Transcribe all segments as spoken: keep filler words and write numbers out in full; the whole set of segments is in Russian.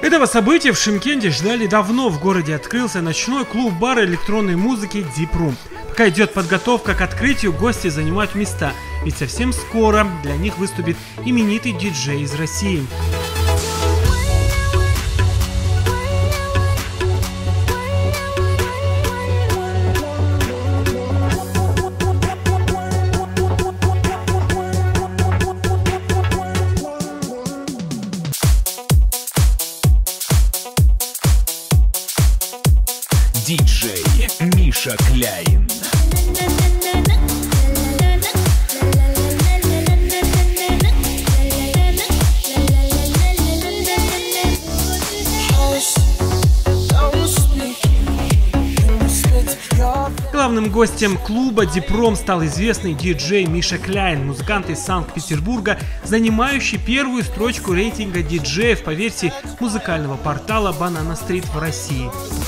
Этого события в Шымкенте ждали давно. В городе открылся ночной клуб-бар электронной музыки Deep Room. Пока идет подготовка к открытию, гости занимают места, ведь совсем скоро для них выступит именитый диджей из России. Диджей Миша Кляйн. Главным гостем клуба Deep Room стал известный диджей Миша Кляйн, музыкант из Санкт-Петербурга, занимающий первую строчку рейтинга диджеев по версии музыкального портала Banana Street в России.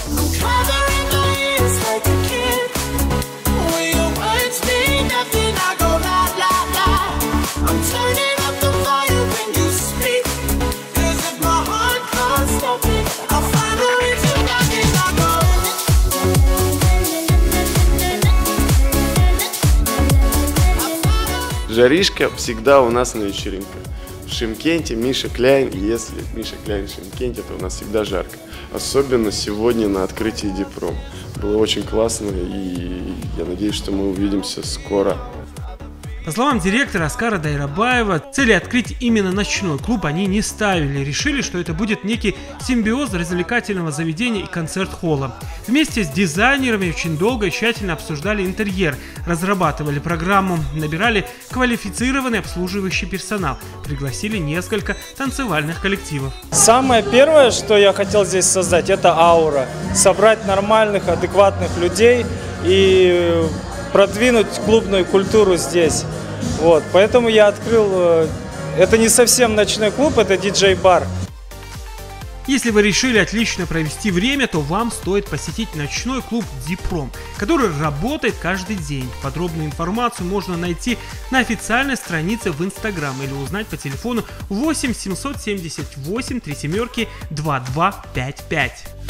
Жаришка всегда у нас на вечеринках. В Шымкенте Миша Кляйн, если Миша Кляйн в Шымкенте, то у нас всегда жарко. Особенно сегодня на открытии Deep Room. Было очень классно, и я надеюсь, что мы увидимся скоро. По словам директора Аскара Дайрабаева, цели открыть именно ночной клуб они не ставили. Решили, что это будет некий симбиоз развлекательного заведения и концерт-холла. Вместе с дизайнерами очень долго и тщательно обсуждали интерьер, разрабатывали программу, набирали квалифицированный обслуживающий персонал, пригласили несколько танцевальных коллективов. Самое первое, что я хотел здесь создать, это аура. Собрать нормальных, адекватных людей и продвинуть клубную культуру здесь. Вот, поэтому я открыл, это не совсем ночной клуб, это диджей-бар. Если вы решили отлично провести время, то вам стоит посетить ночной клуб Deep Room, который работает каждый день. Подробную информацию можно найти на официальной странице в Instagram или узнать по телефону восемь семьсот семьдесят восемь три семерки два два пять пять.